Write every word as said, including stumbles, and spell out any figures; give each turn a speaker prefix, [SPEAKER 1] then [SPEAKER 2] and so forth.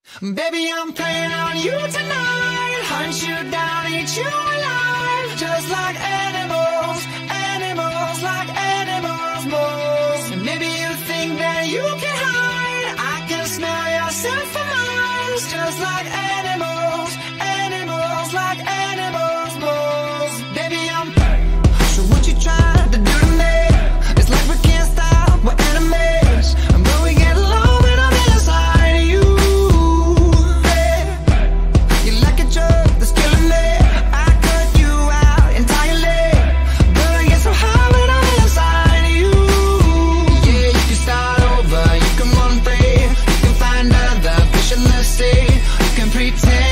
[SPEAKER 1] Baby, I'm playing on you tonight. Hunt you down, eat you alive. Just like animals, animals, like animals, moles. And maybe you think that you can hide. I can smell your scent for miles. Just like animals, animals, like animals, moles. Baby, I'm so what you trying to do to me? It's like we can't stop, we're enemies. And when we get along, when I'm inside you, pretend